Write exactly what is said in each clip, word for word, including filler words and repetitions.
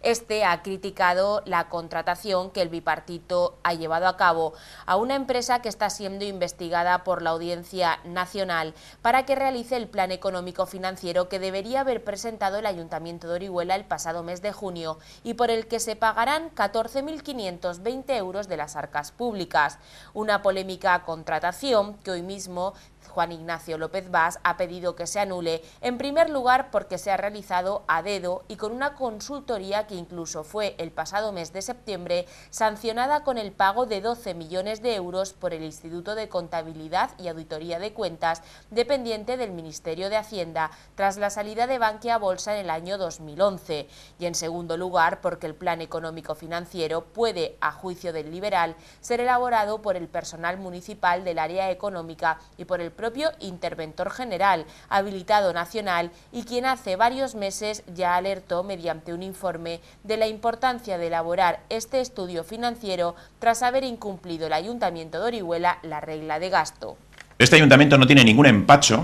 Este ha criticado la contratación que el bipartito ha llevado a cabo a una empresa que está siendo investigada por la Audiencia Nacional para que realice el plan económico financiero que debería haber presentado el Ayuntamiento de Orihuela el pasado mes de junio y por el que se pagarán catorce mil quinientos veinte euros de las arcas públicas. Una polémica contratación que hoy mismo Juan Ignacio López Bas ha pedido que se anule, en primer lugar porque se ha realizado a dedo y con una consultoría que incluso fue el pasado mes de septiembre sancionada con el pago de doce millones de euros por el Instituto de Contabilidad y Auditoría de Cuentas dependiente del Ministerio de Hacienda tras la salida de Bankia a bolsa en el año dos mil once. Y en segundo lugar porque el plan económico financiero puede, a juicio del liberal, ser elaborado por el personal municipal del área económica y por el propio interventor general, habilitado nacional y quien hace varios meses ya alertó mediante un informe de la importancia de elaborar este estudio financiero tras haber incumplido el Ayuntamiento de Orihuela la regla de gasto. Este ayuntamiento no tiene ningún empacho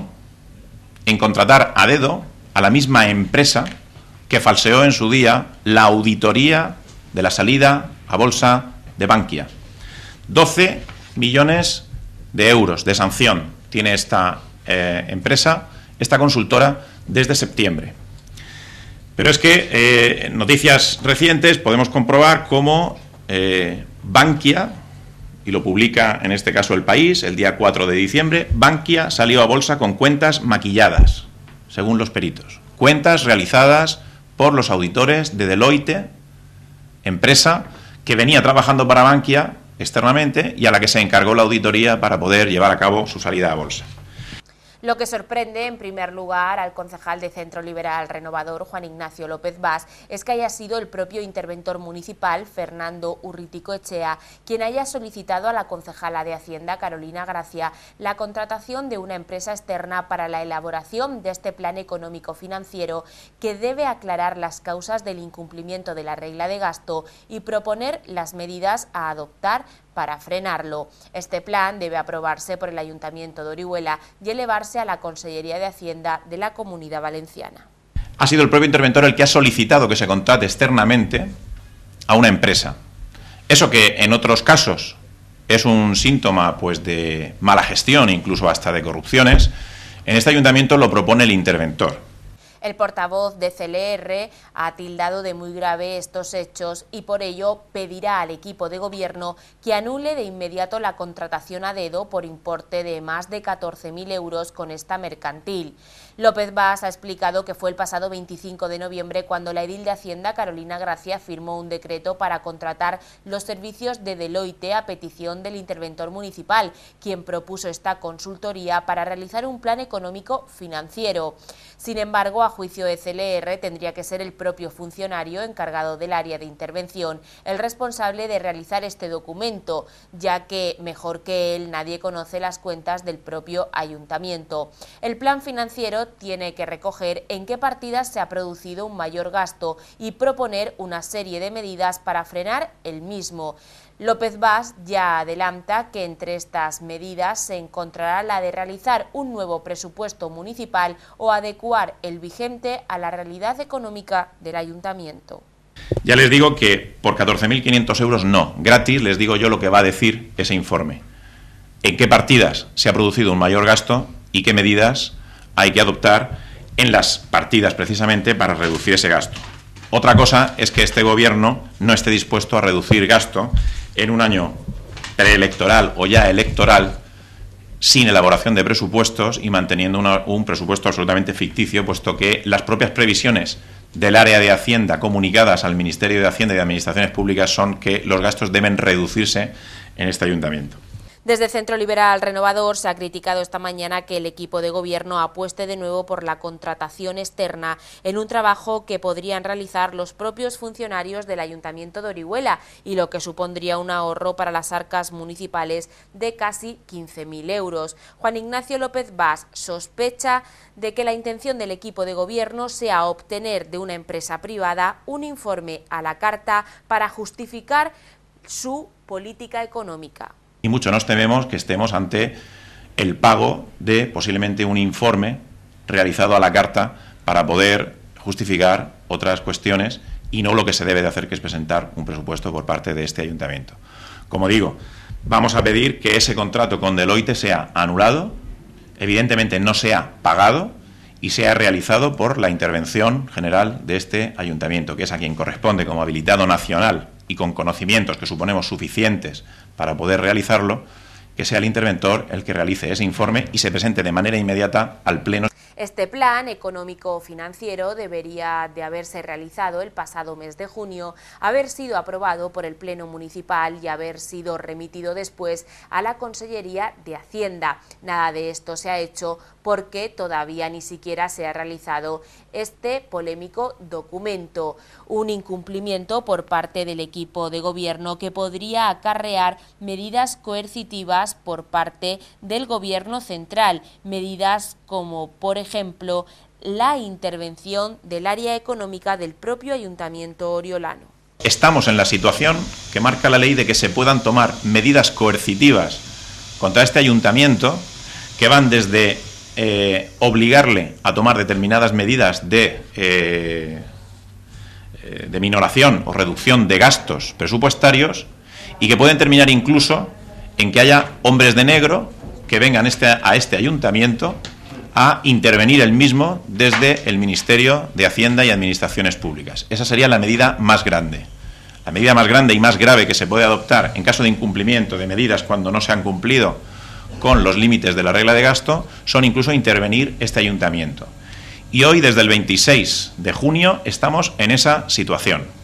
en contratar a dedo a la misma empresa que falseó en su día la auditoría de la salida a bolsa de Bankia. doce millones de euros de sanción tiene esta eh, empresa, esta consultora, desde septiembre. Pero es que eh, en noticias recientes podemos comprobar cómo eh, Bankia, y lo publica en este caso El País, el día cuatro de diciembre, Bankia salió a bolsa con cuentas maquilladas, según los peritos. Cuentas realizadas por los auditores de Deloitte, empresa que venía trabajando para Bankia externamente y a la que se encargó la auditoría para poder llevar a cabo su salida a bolsa. Lo que sorprende, en primer lugar, al concejal de Centro Liberal Renovador, Juan Ignacio López Bas, es que haya sido el propio interventor municipal, Fernando Urriticoechea, quien haya solicitado a la concejala de Hacienda, Carolina Gracia, la contratación de una empresa externa para la elaboración de este plan económico financiero que debe aclarar las causas del incumplimiento de la regla de gasto y proponer las medidas a adoptar para frenarlo. Este plan debe aprobarse por el Ayuntamiento de Orihuela y elevarse a la Consellería de Hacienda de la Comunidad Valenciana. Ha sido el propio interventor el que ha solicitado que se contrate externamente a una empresa. Eso que en otros casos es un síntoma pues de mala gestión, incluso hasta de corrupciones, en este ayuntamiento lo propone el interventor. El portavoz de C L R ha tildado de muy grave estos hechos y por ello pedirá al equipo de gobierno que anule de inmediato la contratación a dedo por importe de más de catorce mil euros con esta mercantil. López Bas ha explicado que fue el pasado veinticinco de noviembre cuando la edil de Hacienda, Carolina Gracia, firmó un decreto para contratar los servicios de Deloitte a petición del interventor municipal, quien propuso esta consultoría para realizar un plan económico financiero. Sin embargo, a juicio de C L R, tendría que ser el propio funcionario encargado del área de intervención el responsable de realizar este documento, ya que mejor que él nadie conoce las cuentas del propio ayuntamiento. El plan financiero tiene que recoger en qué partidas se ha producido un mayor gasto y proponer una serie de medidas para frenar el mismo. López Bas ya adelanta que entre estas medidas se encontrará la de realizar un nuevo presupuesto municipal o adecuar el vigente a la realidad económica del ayuntamiento. Ya les digo que por catorce mil quinientos euros no, gratis les digo yo lo que va a decir ese informe. En qué partidas se ha producido un mayor gasto y qué medidas hay que adoptar en las partidas precisamente para reducir ese gasto. Otra cosa es que este gobierno no esté dispuesto a reducir gasto en un año preelectoral o ya electoral sin elaboración de presupuestos y manteniendo una, un presupuesto absolutamente ficticio, puesto que las propias previsiones del área de Hacienda comunicadas al Ministerio de Hacienda y de Administraciones Públicas son que los gastos deben reducirse en este ayuntamiento. Desde Centro Liberal Renovador se ha criticado esta mañana que el equipo de gobierno apueste de nuevo por la contratación externa en un trabajo que podrían realizar los propios funcionarios del Ayuntamiento de Orihuela y lo que supondría un ahorro para las arcas municipales de casi quince mil euros. Juan Ignacio López Bas sospecha de que la intención del equipo de gobierno sea obtener de una empresa privada un informe a la carta para justificar su política económica. Y mucho nos tememos que estemos ante el pago de posiblemente un informe realizado a la carta para poder justificar otras cuestiones y no lo que se debe de hacer, que es presentar un presupuesto por parte de este ayuntamiento. Como digo, vamos a pedir que ese contrato con Deloitte sea anulado, evidentemente no sea pagado y sea realizado por la intervención general de este ayuntamiento, que es a quien corresponde como habilitado nacional y con conocimientos que suponemos suficientes para poder realizarlo, que sea el interventor el que realice ese informe y se presente de manera inmediata al Pleno. Este plan económico-financiero debería de haberse realizado el pasado mes de junio, haber sido aprobado por el Pleno Municipal y haber sido remitido después a la Consellería de Hacienda. Nada de esto se ha hecho porque todavía ni siquiera se ha realizado este polémico documento. Un incumplimiento por parte del equipo de gobierno que podría acarrear medidas coercitivas por parte del Gobierno central, medidas como, por ejemplo, la intervención del área económica del propio Ayuntamiento oriolano. Estamos en la situación que marca la ley de que se puedan tomar medidas coercitivas contra este ayuntamiento que van desde eh, obligarle a tomar determinadas medidas de, eh, de minoración o reducción de gastos presupuestarios y que pueden terminar incluso en que haya hombres de negro que vengan este, a este ayuntamiento a intervenir el mismo desde el Ministerio de Hacienda y Administraciones Públicas. Esa sería la medida más grande. La medida más grande y más grave que se puede adoptar en caso de incumplimiento de medidas cuando no se han cumplido con los límites de la regla de gasto son incluso intervenir este ayuntamiento. Y hoy, desde el veintiséis de junio, estamos en esa situación.